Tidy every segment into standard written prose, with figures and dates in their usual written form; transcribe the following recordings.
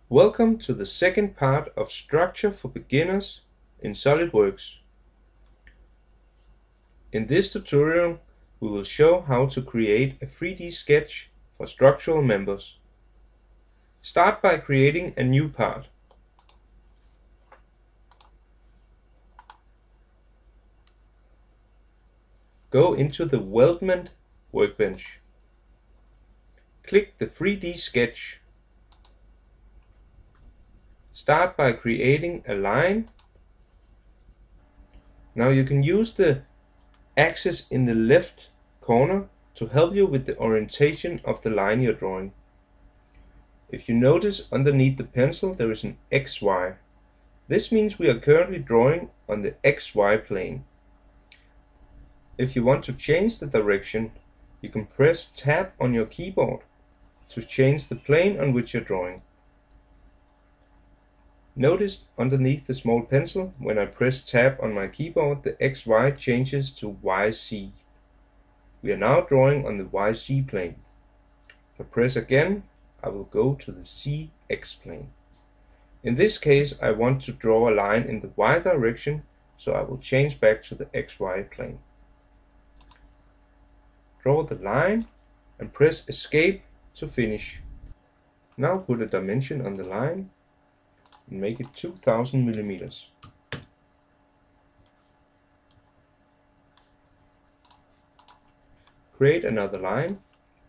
Welcome to the second part of Structure for Beginners in SolidWorks. In this tutorial, we will show how to create a 3D sketch for structural members. Start by creating a new part. Go into the Weldment workbench. Click the 3D sketch. Start by creating a line. Now you can use the axis in the left corner to help you with the orientation of the line you're drawing. If you notice underneath the pencil there is an XY. This means we are currently drawing on the XY plane. If you want to change the direction, you can press Tab on your keyboard to change the plane on which you're drawing. Notice underneath the small pencil, when I press Tab on my keyboard, the XY changes to YZ. We are now drawing on the YZ plane. If I press again, I will go to the ZX plane. In this case, I want to draw a line in the Y direction, so I will change back to the XY plane. Draw the line and press Escape to finish. Now put a dimension on the line and make it 2000 millimeters. Create another line.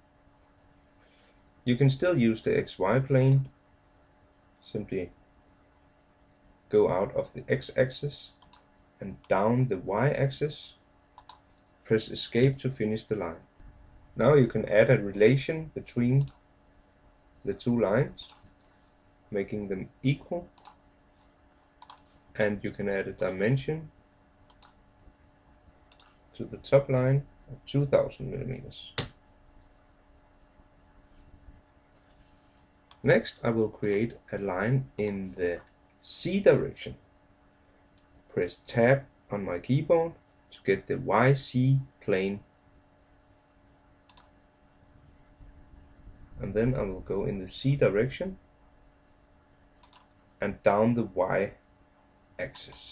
You can still use the XY plane. Simply go out of the X-axis and down the Y-axis. Press Escape to finish the line. Now you can add a relation between the two lines, making them equal, and you can add a dimension to the top line of 2000 millimeters. Next, I will create a line in the Z direction. Press Tab on my keyboard to get the YZ plane, and then I will go in the Z direction and down the Y axis.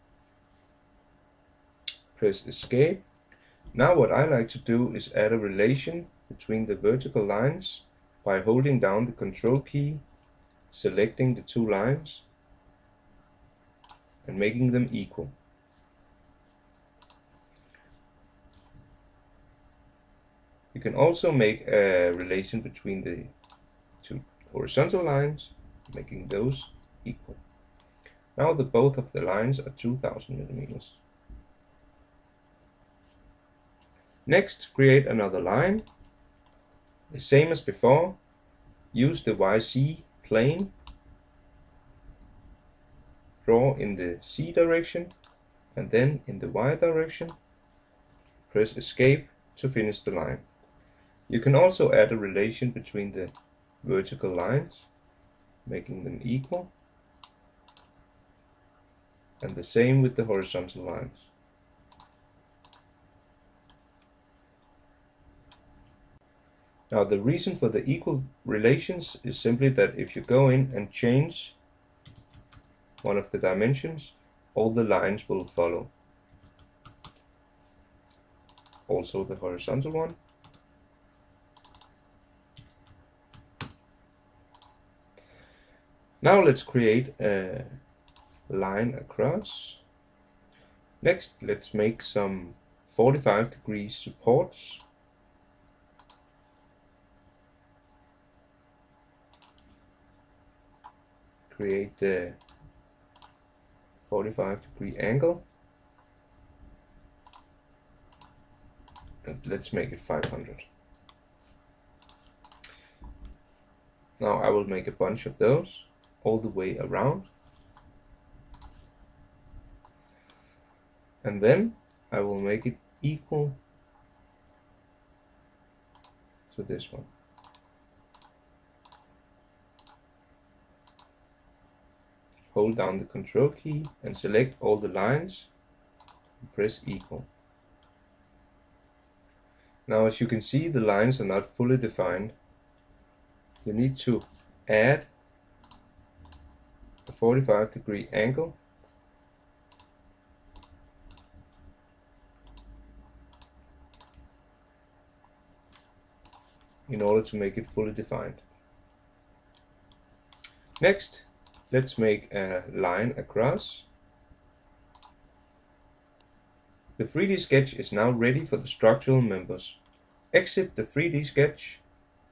Press Escape. Now what I like to do is add a relation between the vertical lines by holding down the Control key, selecting the two lines and making them equal. You can also make a relation between the two horizontal lines, making those equal. Now both of the lines are 2000 millimeters. Next, create another line. The same as before, use the YZ plane. Draw in the Z direction and then in the Y direction. Press Escape to finish the line. You can also add a relation between the vertical lines, making them equal, and the same with the horizontal lines. Now the reason for the equal relations is simply that if you go in and change one of the dimensions, all the lines will follow. Also the horizontal one. Now let's create a line across. Next, let's make some 45-degree supports. Create the 45-degree angle. And let's make it 500. Now I will make a bunch of those all the way around. And then I will make it equal to this one. Hold down the Control key and select all the lines and press equal. Now as you can see, the lines are not fully defined. You need to add 45-degree angle. In order to make it fully defined. Next, let's make a line across. The 3D sketch is now ready for the structural members. Exit the 3D sketch,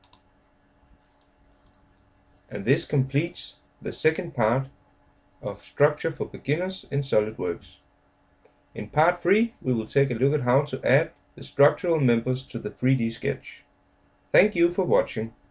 and this completes the second part of Structure for Beginners in SolidWorks. In part 3, we will take a look at how to add the structural members to the 3D sketch. Thank you for watching.